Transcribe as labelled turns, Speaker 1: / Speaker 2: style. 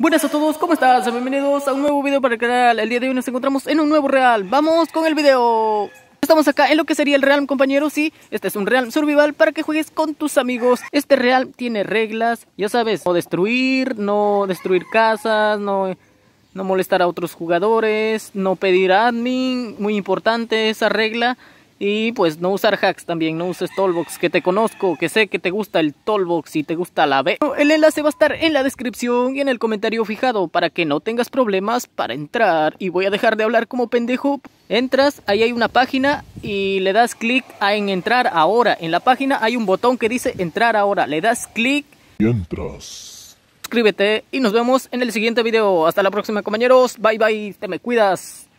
Speaker 1: Buenas a todos, ¿cómo estás? Bienvenidos a un nuevo video para el canal. El día de hoy nos encontramos en un nuevo real. ¡Vamos con el video! Estamos acá en lo que sería el real, compañeros. Sí, este es un real survival para que juegues con tus amigos. Este real tiene reglas, ya sabes, no destruir casas, no molestar a otros jugadores, no pedir admin, muy importante esa regla. Y pues no usar hacks también, no uses Tollbox, que te conozco, que sé que te gusta el Tollbox y te gusta la B. El enlace va a estar en la descripción y en el comentario fijado para que no tengas problemas para entrar. Y voy a dejar de hablar como pendejo. Entras, ahí hay una página y le das clic en entrar ahora. En la página hay un botón que dice entrar ahora, le das clic
Speaker 2: y entras.
Speaker 1: Suscríbete y nos vemos en el siguiente video. Hasta la próxima, compañeros. Bye bye, te me cuidas.